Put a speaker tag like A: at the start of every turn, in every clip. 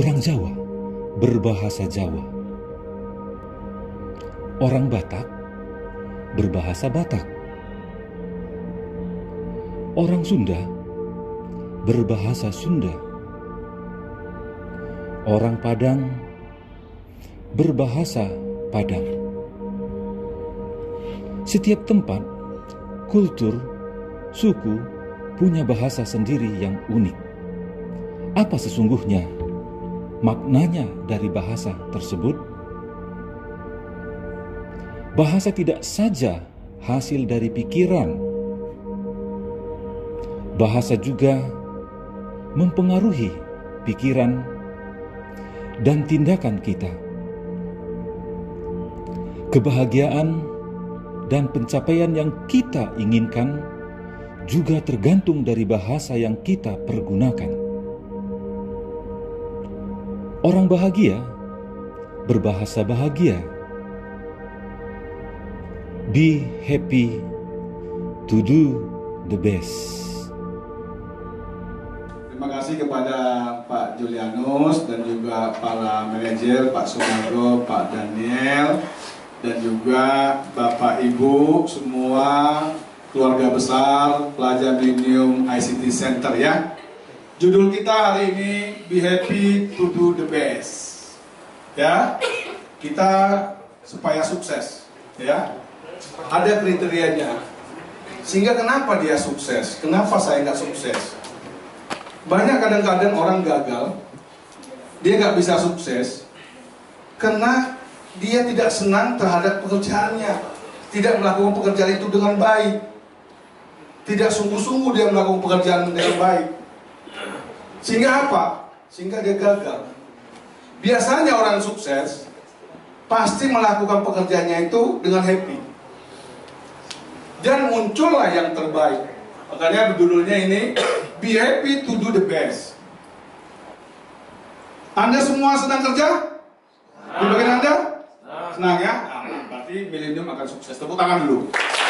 A: Orang Jawa berbahasa Jawa. Orang Batak berbahasa Batak. Orang Sunda berbahasa Sunda. Orang Padang berbahasa Padang. Setiap tempat, kultur, suku punya bahasa sendiri yang unik. Apa sesungguhnya maknanya dari bahasa tersebut? Bahasa tidak saja hasil dari pikiran. Bahasa juga mempengaruhi pikiran dan tindakan kita. Kebahagiaan dan pencapaian yang kita inginkan juga tergantung dari bahasa yang kita pergunakan. Orang bahagia berbahasa bahagia. Be happy to do the best.
B: Terima kasih kepada Pak Julianus dan juga para manajer, Pak Sumargo, Pak Daniel, dan juga Bapak Ibu semua keluarga besar pelajar Millennium ICT Center ya. Judul kita hari ini Be Happy to Do the Best. Ya, kita supaya sukses. Ya, ada kriterianya. Sehingga kenapa dia sukses? Kenapa saya nggak sukses? Banyak kadang-kadang orang gagal, dia nggak bisa sukses karena dia tidak senang terhadap pekerjaannya, tidak melakukan pekerjaan itu dengan baik, tidak sungguh-sungguh dia melakukan pekerjaan dengan baik. Sehingga apa? Sehingga dia gagal. Biasanya orang sukses pasti melakukan pekerjaannya itu dengan happy. Dan muncullah yang terbaik. Makanya judulnya ini Be Happy to Do the Best. Anda semua senang kerja? Di bagian Anda? Senang ya? Nah, berarti Millennium akan sukses. Tepuk tangan dulu.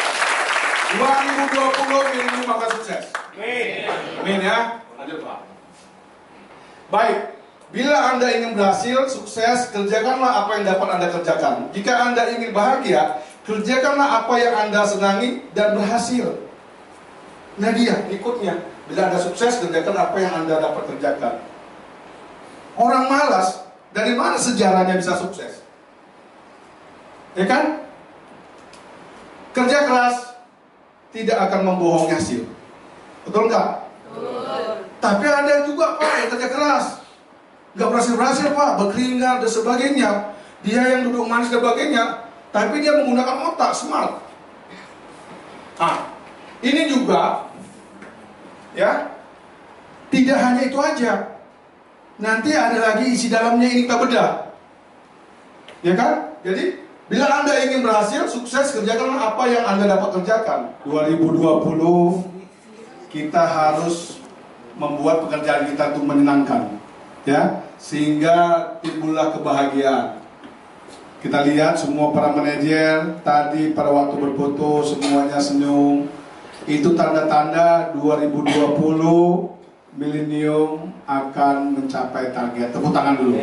B: 2020 Millennium akan sukses. Amin ya. Lanjut Pak. Baik, bila Anda ingin berhasil, sukses, kerjakanlah apa yang dapat Anda kerjakan. Jika Anda ingin bahagia, kerjakanlah apa yang Anda senangi dan berhasil. Nah dia, ikutnya. Bila Anda sukses, kerjakan apa yang Anda dapat kerjakan. Orang malas, dari mana sejarahnya bisa sukses? Ya kan? Kerja keras tidak akan membohongi hasil. Betul nggak? Tapi ada juga Pak yang kerja keras, nggak berhasil Pak, berkeringat dan sebagainya. Dia yang duduk manis dan sebagainya, tapi dia menggunakan otak, smart. Ah, ini juga, ya, tidak hanya itu aja. Nanti ada lagi isi dalamnya ini kita bedah, ya kan? Jadi bila Anda ingin berhasil, sukses, kerjakanlah apa yang Anda dapat kerjakan. 2020 kita harus membuat pekerjaan kita itu menyenangkan, ya, sehingga timbullah kebahagiaan. Kita lihat semua para manajer tadi pada waktu berfoto semuanya senyum. Itu tanda-tanda 2020 Millennium akan mencapai target. Tepuk tangan dulu.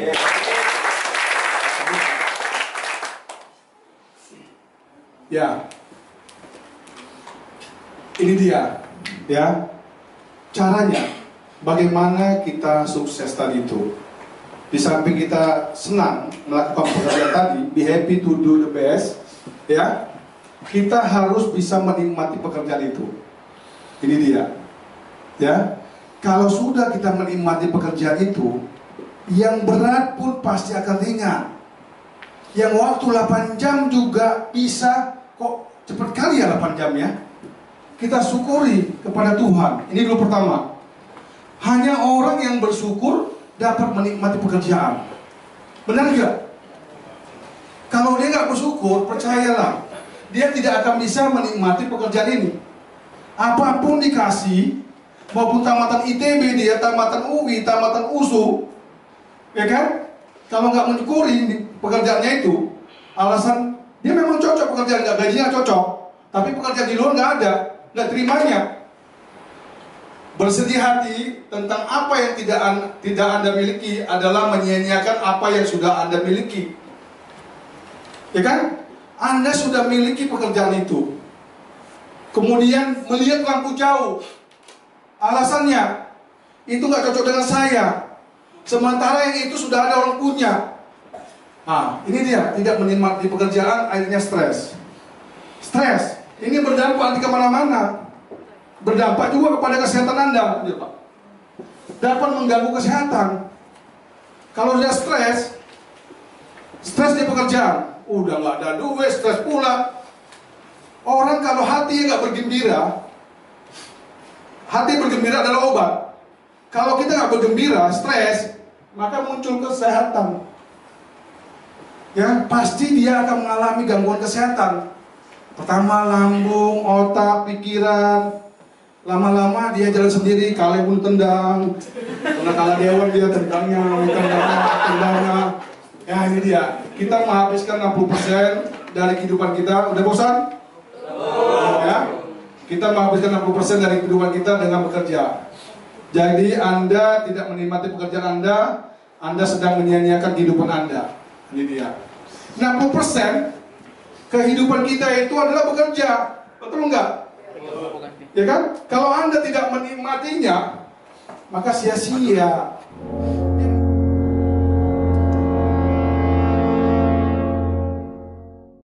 B: Ya, ini dia, ya, caranya. Bagaimana kita sukses tadi itu? Di samping kita senang melakukan pekerjaan tadi, be happy to do the best, ya, kita harus bisa menikmati pekerjaan itu. Ini dia, ya. Kalau sudah kita menikmati pekerjaan itu, yang berat pun pasti akan ringan. Yang waktu 8 jam juga bisa, kok cepat kali ya 8 jam ya. Kita syukuri kepada Tuhan. Ini dulu pertama. Hanya orang yang bersyukur dapat menikmati pekerjaan. Benar nggak? Kalau dia nggak bersyukur, percayalah, dia tidak akan bisa menikmati pekerjaan ini. Apapun dikasih, maupun tamatan ITB dia, tamatan UI, tamatan USU, ya kan? Kalau nggak mensyukuri pekerjaannya itu, alasan dia memang cocok pekerjaan, nggak gajinya cocok, tapi pekerjaan di luar nggak ada, nggak terimanya. Bersedih hati tentang apa yang tidak Anda miliki adalah menyia-nyiakan apa yang sudah Anda miliki. Ya kan? Anda sudah miliki pekerjaan itu. Kemudian melihat lampu jauh. Alasannya, itu nggak cocok dengan saya. Sementara yang itu sudah ada orang punya. Nah, ini dia, tidak menikmati pekerjaan, akhirnya stres. Stres, ini berdampak di kemana-mana. Berdampak juga kepada kesehatan Anda. Dapat mengganggu kesehatan. Kalau sudah stres di pekerjaan, udah nggak ada duit, stres pula. Orang kalau hati nggak bergembira, hati bergembira adalah obat. Kalau kita nggak bergembira, stres, maka muncul kesehatan. Ya, pasti dia akan mengalami gangguan kesehatan. Pertama lambung, otak, pikiran. Lama-lama dia jalan sendiri, kaleng pun tendang. Karena kalah dewan dia tendangnya. Ya ini dia. Kita menghabiskan 60% dari kehidupan kita. Udah bosan? Ya. Kita menghabiskan 60% dari kehidupan kita dengan bekerja. Jadi Anda tidak menikmati pekerjaan Anda sedang menyia-nyiakan kehidupan Anda. Ini dia. 60% kehidupan kita itu adalah bekerja. Betul enggak? Ya kan? Kalau Anda tidak menikmatinya, maka sia-sia.